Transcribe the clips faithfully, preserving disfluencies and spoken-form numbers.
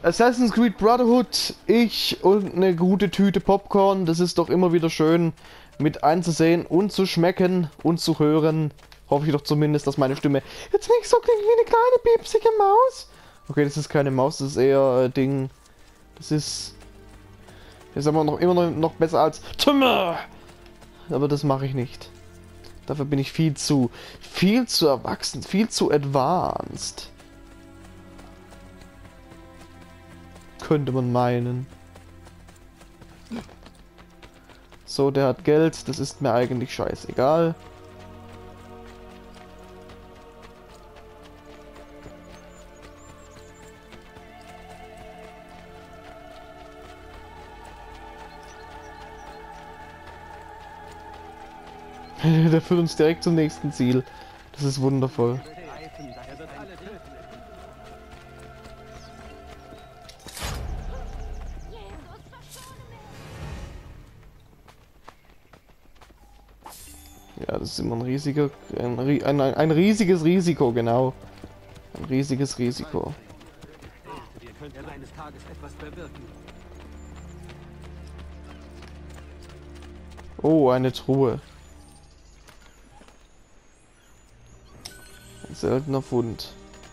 Assassin's Creed Brotherhood, ich und eine gute Tüte Popcorn, das ist doch immer wieder schön mit anzusehen und zu schmecken und zu hören. Hoffe ich doch zumindest, dass meine Stimme jetzt nicht so klingt wie eine kleine piepsige Maus. Okay, das ist keine Maus, das ist eher äh, Ding. Das ist... Das ist aber noch immer noch, noch besser als Tümme. Aber das mache ich nicht. Dafür bin ich viel zu... viel zu erwachsen, viel zu advanced. Könnte man meinen. So, der hat Geld, das ist mir eigentlich scheißegal. Der führt uns direkt zum nächsten Ziel. Das ist wundervoll. Ja, das ist immer ein riesiger, ein, ein, ein riesiges Risiko, genau. Ein riesiges Risiko. Oh, eine Truhe. Ein seltener Fund.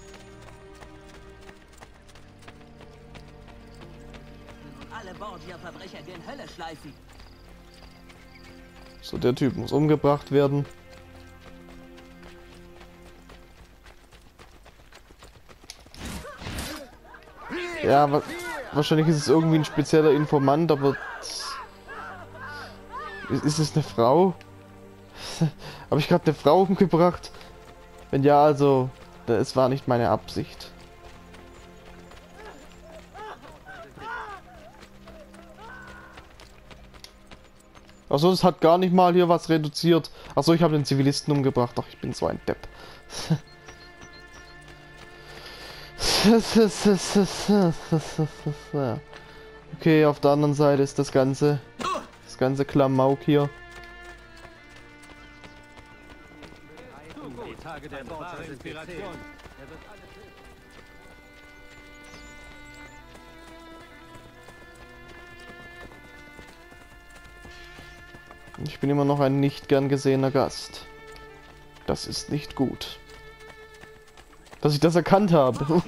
Alle Borgia-Verbrecher gehen Hölle schleifen. So, der Typ muss umgebracht werden. Ja, wa wahrscheinlich ist es irgendwie ein spezieller Informant, aber... Ist, ist es eine Frau? Habe ich gerade eine Frau umgebracht? Wenn ja, also... Es war nicht meine Absicht. Achso, das hat gar nicht mal hier was reduziert. Achso, ich habe den Zivilisten umgebracht. Ach, ich bin so ein Depp. Okay, auf der anderen Seite ist das ganze... Das ganze Klamauk hier. Ich bin immer noch ein nicht gern gesehener Gast. Das ist nicht gut. Dass ich das erkannt habe.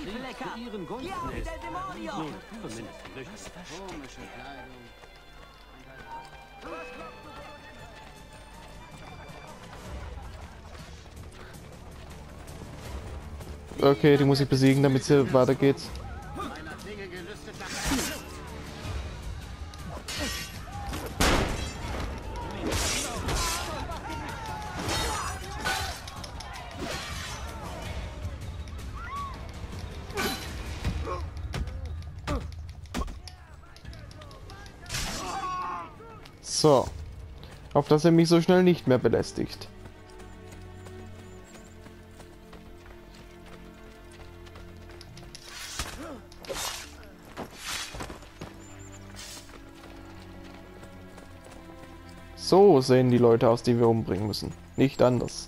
Okay, die muss ich besiegen, damit es hier weitergeht. So. Auf dass er mich so schnell nicht mehr belästigt. So sehen die Leute aus, die wir umbringen müssen. Nicht anders.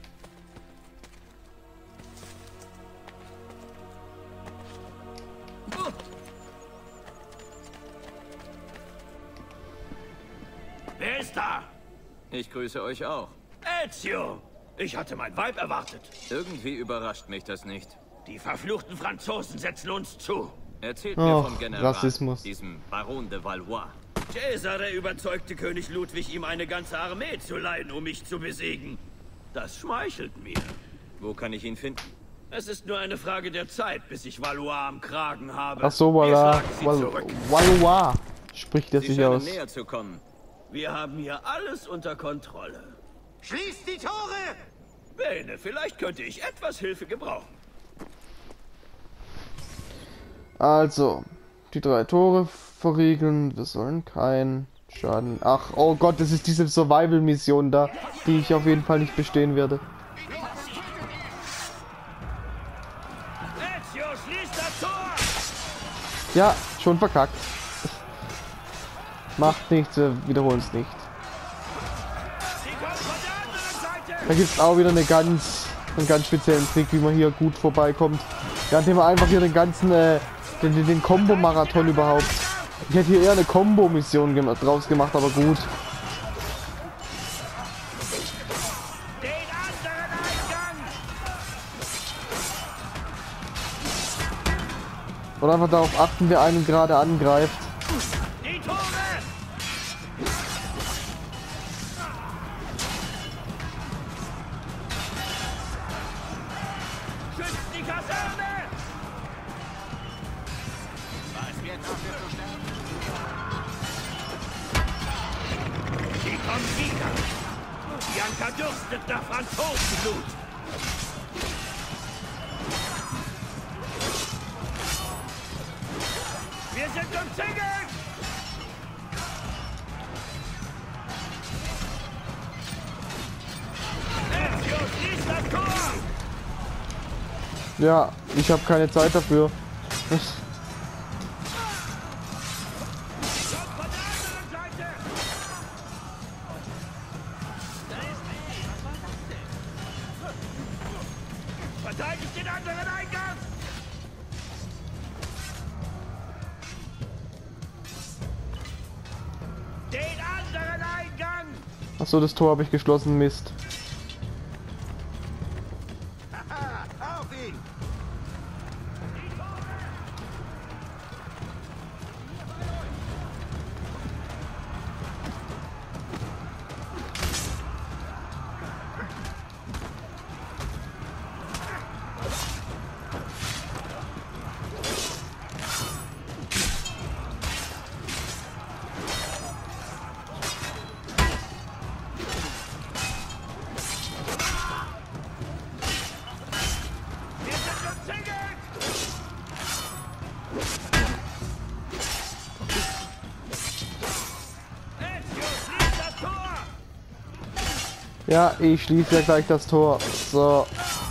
Wer ist da? Ich grüße euch auch. Ezio! Ich hatte mein Weib erwartet. Irgendwie überrascht mich das nicht. Die verfluchten Franzosen setzen uns zu. Erzählt Oh, mir vom General, Rassismus. diesem Baron de Valois. Cesare überzeugte König Ludwig, ihm eine ganze Armee zu leihen, um mich zu besiegen. Das schmeichelt mir. Wo kann ich ihn finden? Es ist nur eine Frage der Zeit, bis ich Valois am Kragen habe. Ach so, Wir voilà. schlagen sie Val zurück. Valois. Spricht er Sie sich scheinen aus. näher zu kommen. Wir haben hier alles unter Kontrolle. Schließt die Tore! Bene, vielleicht könnte ich etwas Hilfe gebrauchen. Also, die drei Tore verriegeln. Wir sollen keinen Schaden... Ach, oh Gott, das ist diese Survival-Mission da, die ich auf jeden Fall nicht bestehen werde. Ezio, schließt das Tor! Ja, schon verkackt. Macht nichts, wir wiederholen es nicht. Sie kommen von der anderen Seite! Da gibt es auch wieder eine ganz, einen ganz speziellen Trick, wie man hier gut vorbeikommt. Ja, indem man einfach hier den ganzen, äh, Den, den, den Kombo-Marathon überhaupt. Ich hätte hier eher eine Kombo-Mission gem draus gemacht, aber gut. Den anderen Eingang! Oder einfach darauf achten, wer einen gerade angreift. Die Tore! Schützt die Kaserne! Was wird dafür zu sterben? Die kommt wieder! Bianca dürstet nach Franzosenblut! Wir sind umzingelt! Ezio, schließ das Tor! Ja, ich habe keine Zeit dafür. Kommt von der anderen Seite! Verteidigt den anderen Eingang! Den anderen Eingang! Achso, das Tor habe ich geschlossen, Mist. Haha, auf ihn! Wir sind umzingelt! Ezio, schließ das Tor! Ja, ich schließe ja gleich das Tor. So.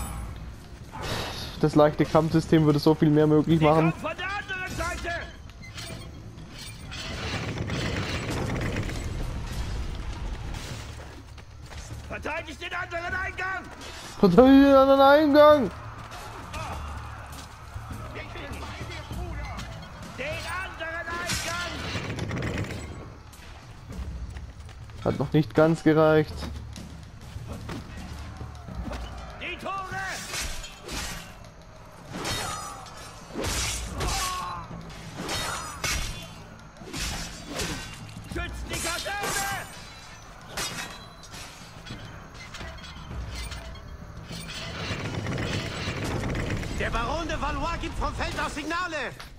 Das leichte Kampfsystem würde so viel mehr möglich Die machen. kommt von der anderen Seite! Verteidigt den anderen Eingang! Verteidigt den anderen Eingang! Den anderen Eingang! Hat noch nicht ganz gereicht. Die Tore! Schützt die Kaserne! Der Baron de Valois gibt vom Feld aus Signale!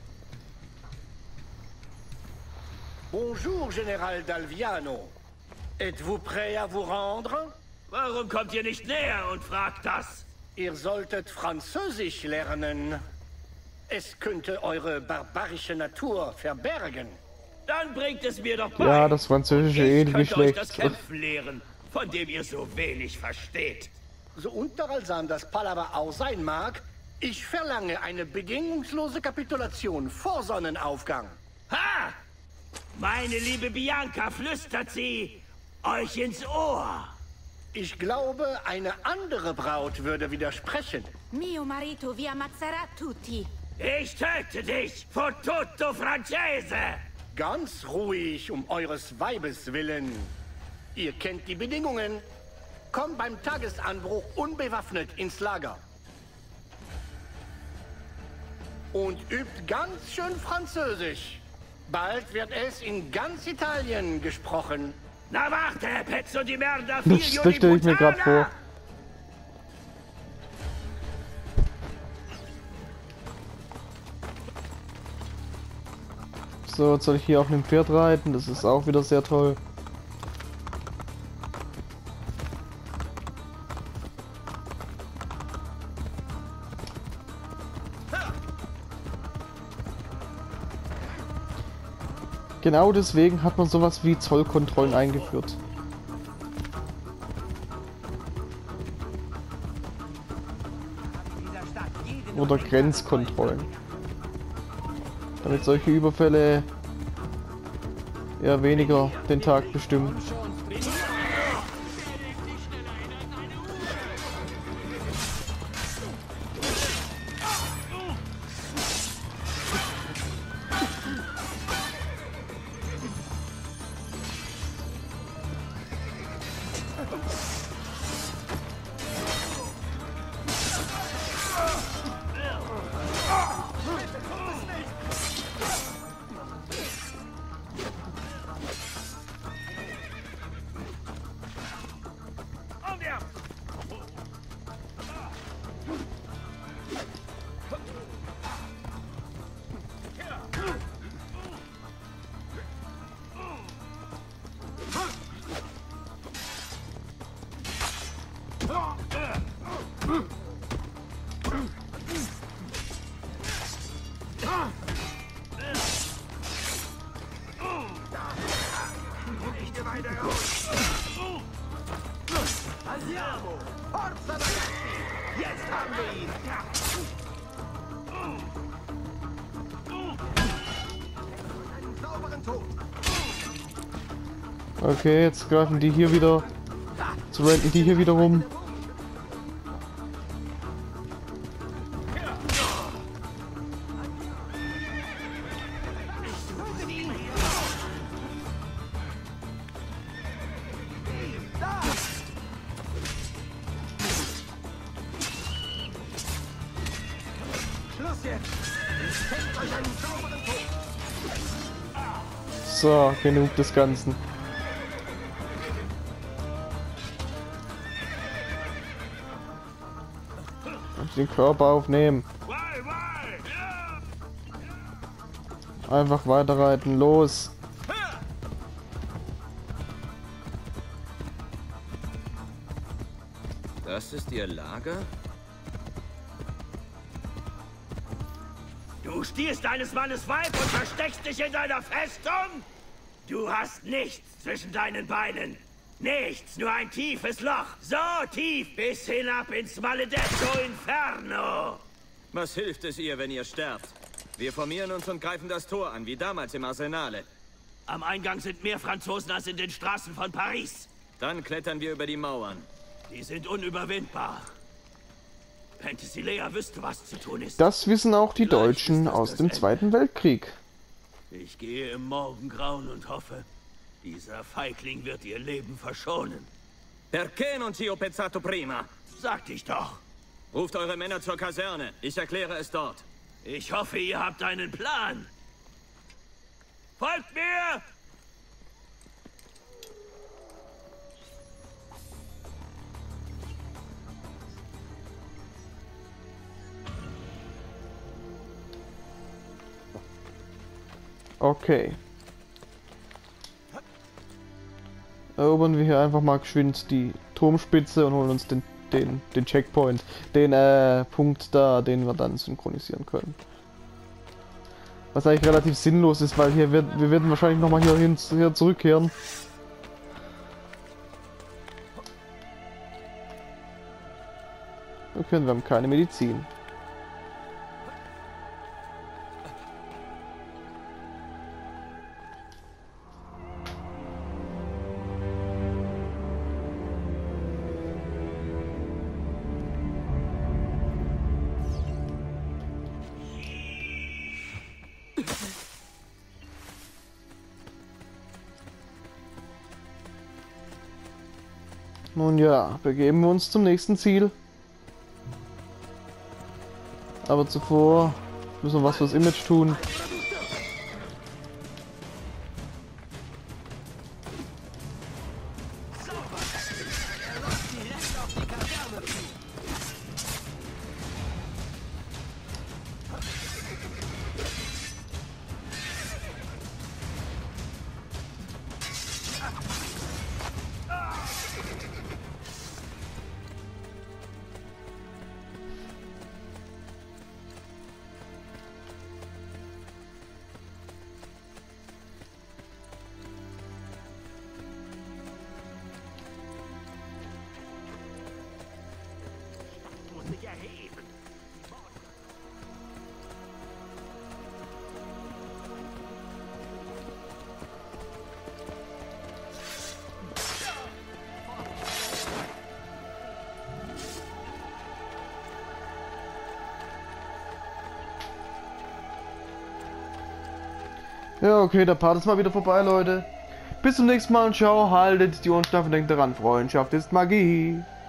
Bonjour, Général d'Alviano. Êtes-vous prêt à vous rendre? Warum kommt ihr nicht näher und fragt das? Ihr solltet Französisch lernen. Es könnte eure barbarische Natur verbergen. Dann bringt es mir doch bei. Ja, das Französische eh Ich nicht könnte euch das schlecht. Kämpfen lehren, von dem ihr so wenig versteht. So unterhaltsam das Palaver auch sein mag, ich verlange eine bedingungslose Kapitulation vor Sonnenaufgang. Ha! Meine liebe Bianca, flüstert sie euch ins Ohr. Ich glaube, eine andere Braut würde widersprechen. Mio marito vi ammazzerà tutti. Ich töte dich, Fottuto Francese! Ganz ruhig, um eures Weibes willen. Ihr kennt die Bedingungen. Kommt beim Tagesanbruch unbewaffnet ins Lager. Und übt ganz schön Französisch. Bald wird es in ganz Italien gesprochen. Na warte, Pezzo di Merda, Das, figlio das di stelle ich mir gerade puttana! vor. So, jetzt soll ich hier auf einem Pferd reiten. Das ist auch wieder sehr toll. Genau deswegen hat man sowas wie Zollkontrollen eingeführt. Oder Grenzkontrollen. Damit solche Überfälle eher weniger den Tag bestimmen. Andiamo! Forza ragazzi! Jetzt haben wir ihn! Einen sauberen Tod! Okay, jetzt greifen die hier wieder. Zu renten die hier wieder rum. Schluss jetzt! Schenkt euch einen sauberen Tod! So, genug des Ganzen. Und den Körper aufnehmen. Einfach weiterreiten, los. Das ist Ihr Lager? Du stiehlst deines Mannes Weib und versteckst dich in deiner Festung? Du hast nichts zwischen deinen Beinen. Nichts, nur ein tiefes Loch. So tief bis hinab ins Maledetto Inferno. Was hilft es ihr, wenn ihr sterbt? Wir formieren uns und greifen das Tor an, wie damals im Arsenale. Am Eingang sind mehr Franzosen als in den Straßen von Paris. Dann klettern wir über die Mauern. Die sind unüberwindbar. Penthesilea wüsste, was zu tun ist. Das wissen auch die Vielleicht Deutschen ist das aus das dem Ende. Zweiten Weltkrieg. Ich gehe im Morgengrauen und hoffe, dieser Feigling wird ihr Leben verschonen. Perché non ci ho pensato prima? Sagte ich doch. Ruft eure Männer zur Kaserne. Ich erkläre es dort. Ich hoffe, ihr habt einen Plan. Folgt mir! Okay. Erobern wir hier einfach mal geschwind die Turmspitze und holen uns den, den, den Checkpoint, den äh, Punkt da, den wir dann synchronisieren können. Was eigentlich relativ sinnlos ist, weil hier wird, wir werden wahrscheinlich nochmal hier hin hier zurückkehren. Okay, wir haben keine Medizin. Nun ja, begeben wir uns zum nächsten Ziel. Aber zuvor müssen wir was fürs Image tun. Ja, okay, der Part ist mal wieder vorbei, Leute. Bis zum nächsten Mal und ciao, haltet die Ohren steif und denkt daran, Freundschaft ist Magie.